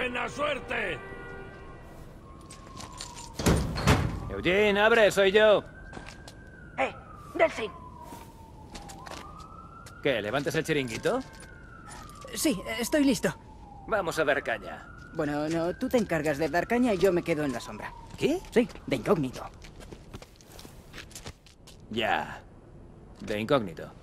¡Buena suerte! Eugene, abre, soy yo. Delsin. ¿Qué, levantes el chiringuito? Sí, estoy listo. Vamos a dar caña. Bueno, no, tú te encargas de dar caña y yo me quedo en la sombra. ¿Qué? Sí, de incógnito. Ya. De incógnito.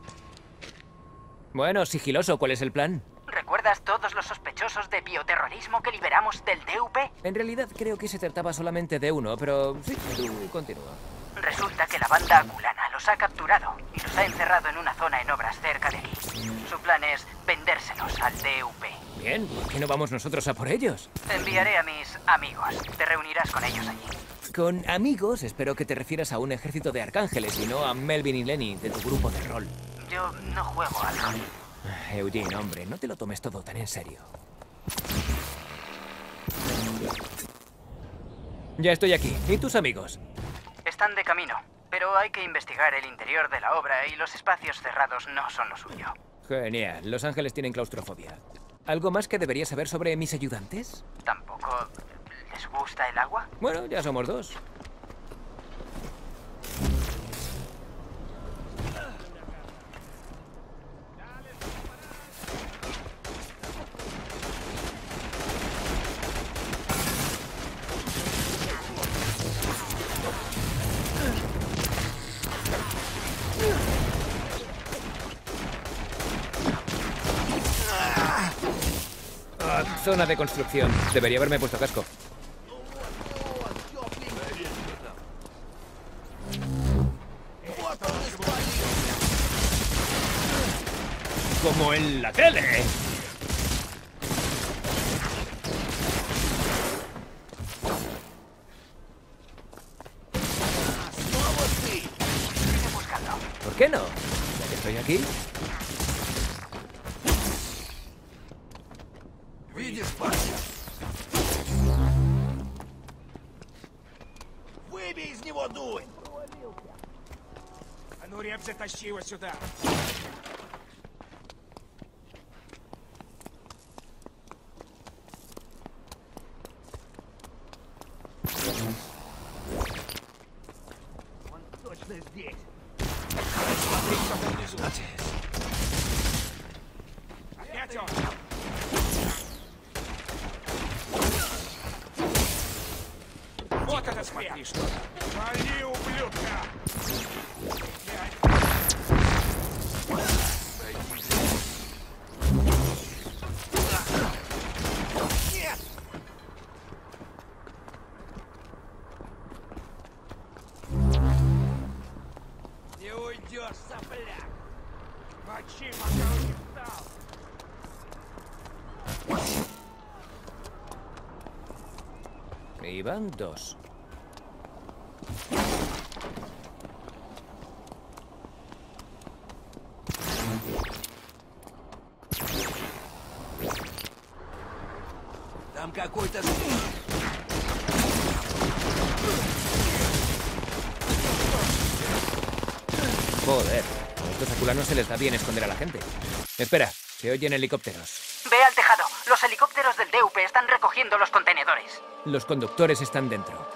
Bueno, sigiloso, ¿cuál es el plan? ¿Recuerdas todos los sospechosos de bioterrorismo que liberamos del DUP? En realidad creo que se trataba solamente de uno, pero sí, tú continúa. Resulta que la banda Akulana los ha capturado y los ha encerrado en una zona en obras cerca de aquí. Su plan es vendérselos al DUP. Bien, ¿por qué no vamos nosotros a por ellos? Te enviaré a mis amigos. Te reunirás con ellos allí. Con amigos, espero que te refieras a un ejército de arcángeles y no a Melvin y Lenny de tu grupo de rol. Yo no juego al rol. Eugene, hombre, no te lo tomes todo tan en serio. Ya estoy aquí. ¿Y tus amigos? Están de camino, pero hay que investigar el interior de la obra y los espacios cerrados no son lo suyo. Genial. Los ángeles tienen claustrofobia. ¿Algo más que debería saber sobre mis ayudantes? ¿Tampoco les gusta el agua? Bueno, ya somos dos. Zona de construcción. Debería haberme puesto casco. Como en la tele. ¿Por qué no? Ya que estoy aquí. Видишь, парня? Выбей из него дурь! А ну, Реп, затащи его сюда! Он точно здесь! Смотри, кто там внизу! Опять он! Вот это смотри, что! Вали, ублюдка! Нет! Не уйдешь, сопляк! Мочи, пока он не встал! Y van dos. Там какой-то... Joder, a estos aculanos se les da bien esconder a la gente. Espera, se oyen helicópteros. Ve al tejado. Los helicópteros del DUP están recogiendo los contenedores. Los conductores están dentro.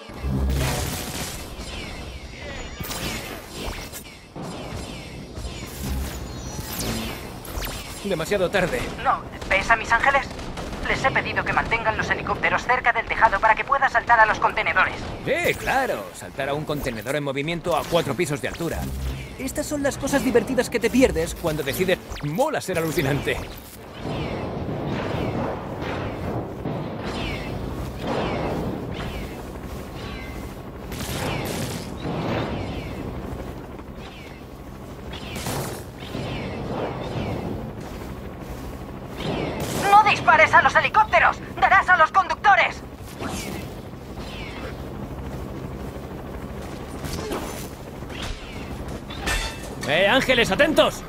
Demasiado tarde. No, ¿ves a mis ángeles? Les he pedido que mantengan los helicópteros cerca del tejado para que pueda saltar a los contenedores. Sí, claro. Saltar a un contenedor en movimiento a 4 pisos de altura. Estas son las cosas divertidas que te pierdes cuando decides... Mola ser alucinante. ¡No dispares a los helicópteros! ¡Darás a los conductores! ¡Ángeles, atentos!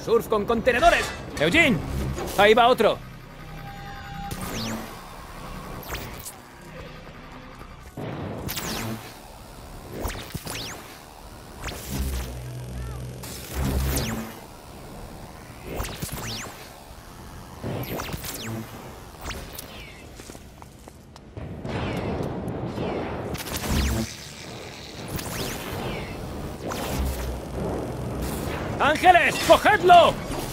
Surf con contenedores. Eugene, ahí va otro. ¡Ángeles, cogedlo!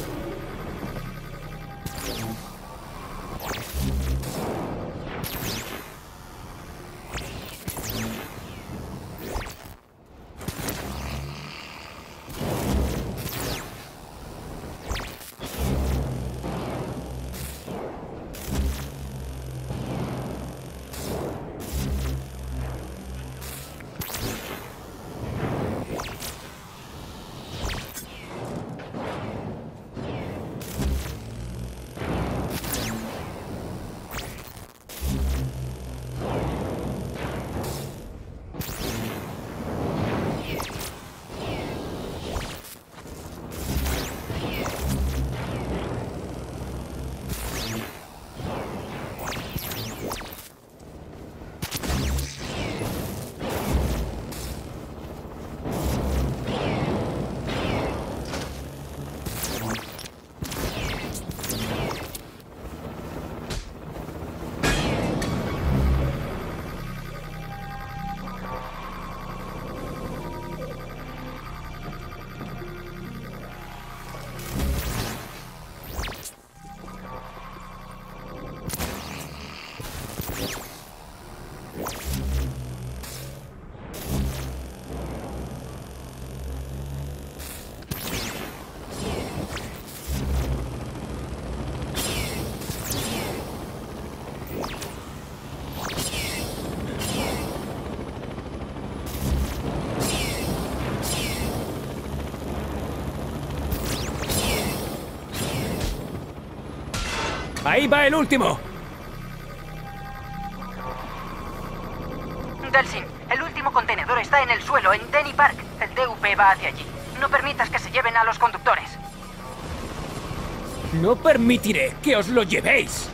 ¡Ahí va el último! Delsin, el último contenedor está en el suelo, en Denny Park. El DUP va hacia allí. No permitas que se lleven a los conductores. No permitiré que os lo llevéis.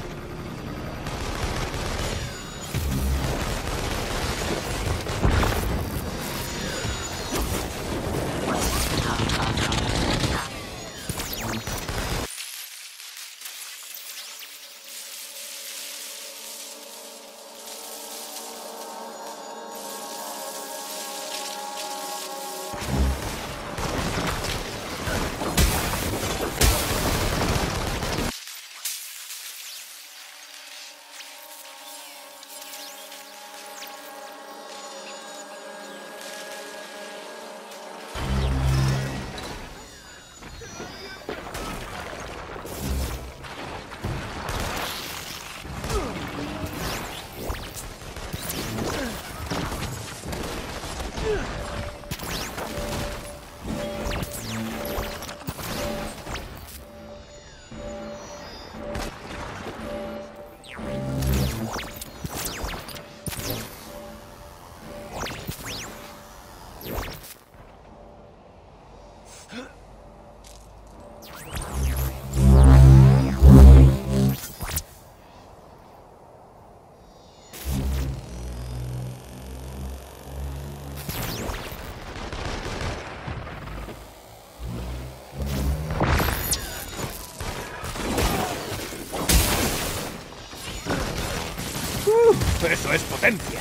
¡Eso es potencia!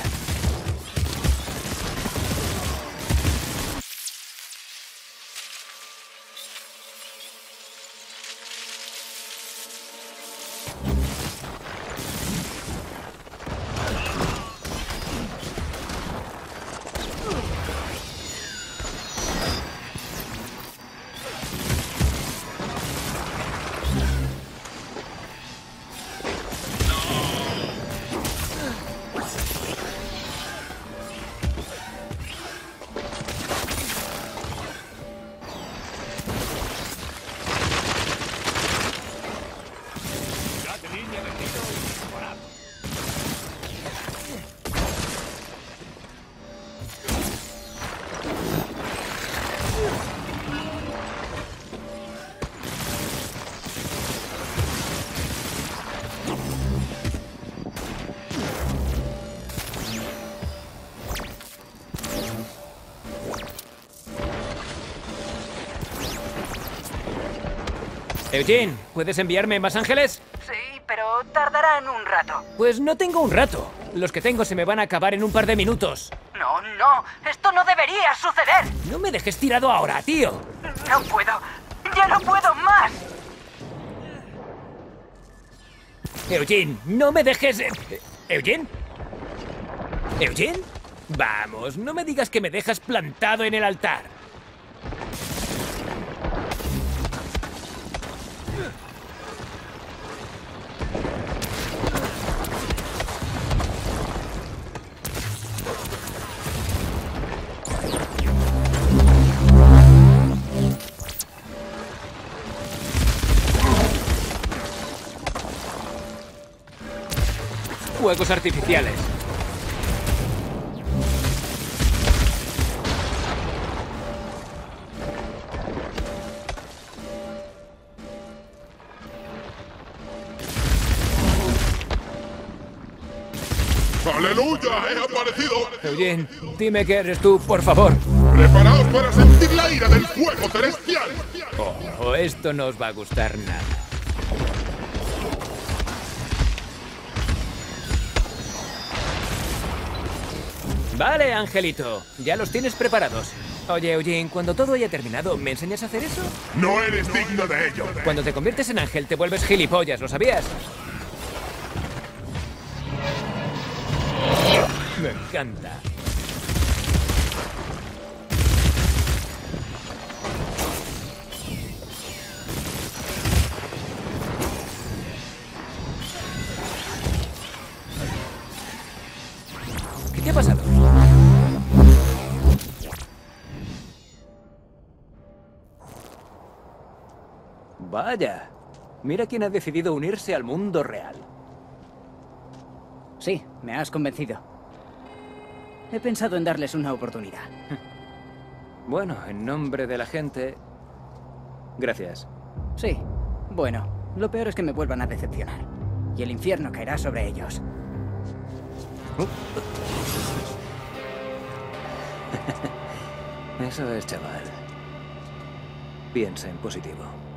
Eugene, ¿puedes enviarme más ángeles? Sí, pero tardarán un rato. Pues no tengo un rato. Los que tengo se me van a acabar en un par de minutos. No, no, esto no debería suceder. No me dejes tirado ahora, tío. No puedo, ya no puedo más. Eugene, no me dejes... ¿Eugene? ¿Eugene? Vamos, no me digas que me dejas plantado en el altar. Fuegos artificiales. ¡Aleluya! ¡He aparecido! Eugene, dime que eres tú, por favor. ¡Preparaos para sentir la ira del fuego celestial! Oh, esto no os va a gustar nada. Vale, Angelito. Ya los tienes preparados. Oye, Eugene, cuando todo haya terminado, ¿me enseñas a hacer eso? ¡No eres digno de ello! Cuando te conviertes en ángel, te vuelves gilipollas, ¿lo sabías? Me encanta. ¿Qué te ha pasado? Vaya, mira quién ha decidido unirse al mundo real. Sí, me has convencido. He pensado en darles una oportunidad. Bueno, en nombre de la gente... Gracias. Sí, bueno, lo peor es que me vuelvan a decepcionar. Y el infierno caerá sobre ellos. Eso es, chaval. Piensa en positivo.